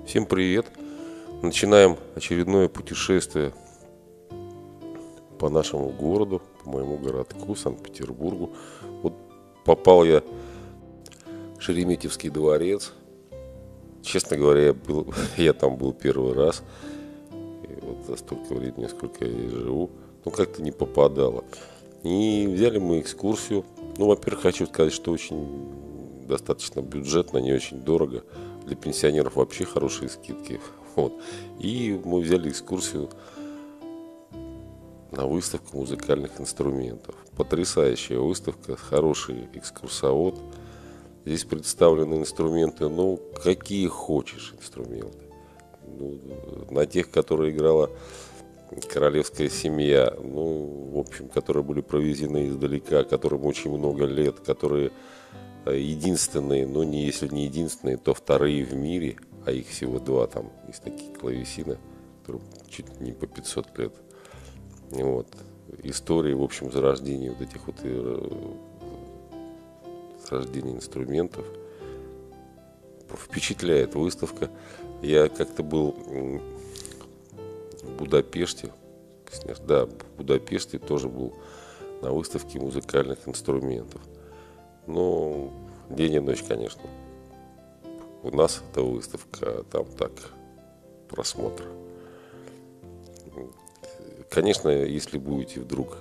Всем привет! Начинаем очередное путешествие по нашему городу, по моему городку, Санкт-Петербургу. Вот попал я в Шереметьевский дворец. Честно говоря, я там был первый раз. И вот за столько времени, сколько я здесь живу, как-то не попадало. И взяли мы экскурсию. Во-первых, хочу сказать, что очень достаточно бюджетно, не очень дорого. Для пенсионеров вообще хорошие скидки. Вот. И мы взяли экскурсию на выставку музыкальных инструментов. Потрясающая выставка, хороший экскурсовод. Здесь представлены инструменты, какие хочешь инструменты. На тех, которые играла королевская семья, в общем, которые были провезены издалека, которым очень много лет, которые единственные, если не единственные, то вторые в мире, а их всего два, там есть такие клавесины, которым чуть ли не по 500 лет. Вот. История, в общем, зарождения вот этих вот зарождения инструментов. Впечатляет выставка. Я как-то был в Будапеште, в Будапеште тоже был на выставке музыкальных инструментов. День и ночь, конечно. У нас это выставка, а там так, просмотр. Конечно, если будете вдруг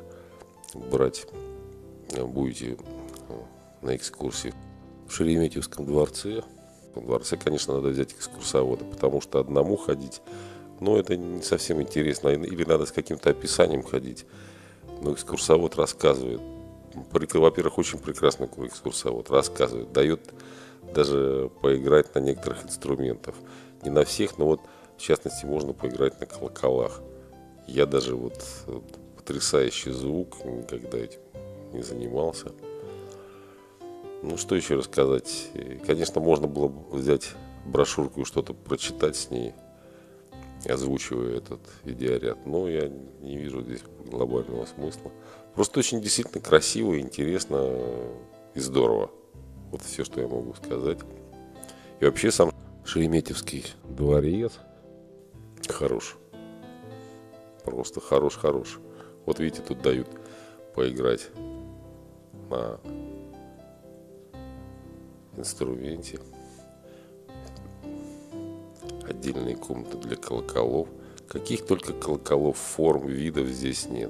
будете на экскурсии в Шереметьевском дворце, конечно, надо взять экскурсовода, потому что одному ходить, это не совсем интересно. Или надо с каким-то описанием ходить. Но экскурсовод рассказывает. Во-первых, очень прекрасный экскурсовод рассказывает, дает даже поиграть на некоторых инструментах. Не на всех, но в частности можно поиграть на колоколах. Я даже потрясающий звук, никогда этим не занимался. Что еще рассказать? Конечно, можно было бы взять брошюрку и что-то прочитать с ней, озвучивая этот видеоряд. Но я не вижу здесь глобального смысла. Просто очень действительно красиво, интересно и здорово. Вот все, что я могу сказать. И вообще сам Шереметьевский дворец хорош. Просто хорош. Вот видите, тут дают поиграть на инструменте. Отдельные комнаты для колоколов. Каких только колоколов, форм, видов здесь нет.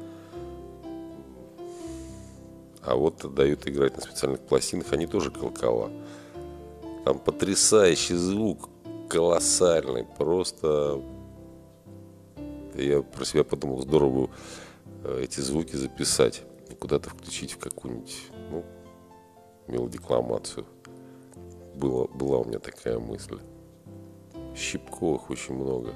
А дают играть на специальных пластинах, они тоже колокола. Там потрясающий звук, колоссальный. Просто я про себя подумал, здорово эти звуки записать и куда-то включить в какую-нибудь мелодикламацию. Была у меня такая мысль. Щипковых очень много.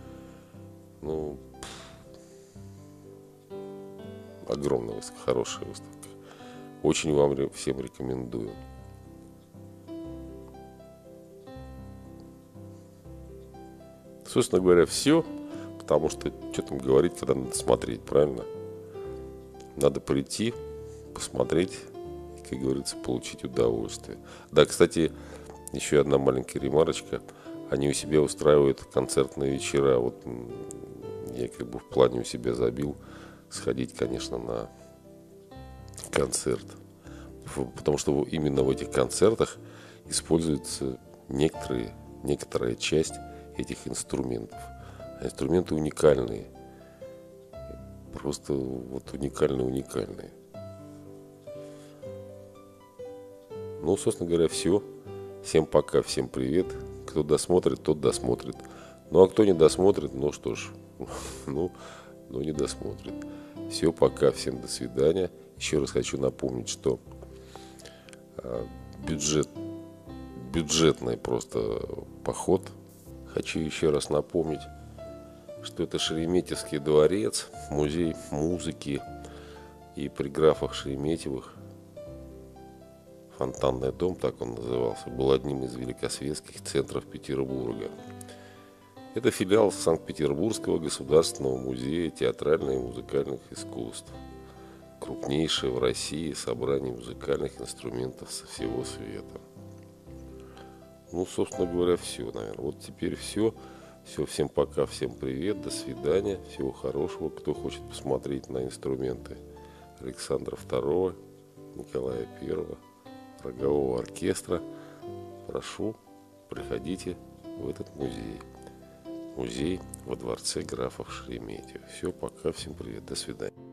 Огромная выставка, хорошая выставка. Очень вам всем рекомендую. Собственно говоря, все. Потому что, что там говорить, когда надо смотреть, правильно? Надо прийти, посмотреть и, как говорится, получить удовольствие. Да, кстати, еще одна маленькая ремарочка. Они у себя устраивают концертные вечера. Я в плане у себя забил сходить, конечно, на концерт. Потому что именно в этих концертах используется некоторая часть этих инструментов. А инструменты уникальные. Просто уникальные. Собственно говоря, все. Всем пока, всем привет. Кто досмотрит, тот досмотрит. А кто не досмотрит, что ж, не досмотрит. Все, пока, всем до свидания. Еще раз хочу напомнить, что бюджетный просто поход. Хочу еще раз напомнить, что это Шереметьевский дворец, музей музыки и при графах Шереметьевых. Фонтанный дом, так он назывался, был одним из великосветских центров Петербурга. Это филиал Санкт-Петербургского государственного музея театральных и музыкальных искусств. Крупнейшее в России собрание музыкальных инструментов со всего света. Ну, собственно говоря, все, наверное. Вот теперь все. Все, всем пока, всем привет, до свидания, всего хорошего. Кто хочет посмотреть на инструменты Александра II, Николая I, рогового оркестра, прошу, приходите в этот музей. Музей во дворце графов Шереметьево. Все, пока, всем привет, до свидания.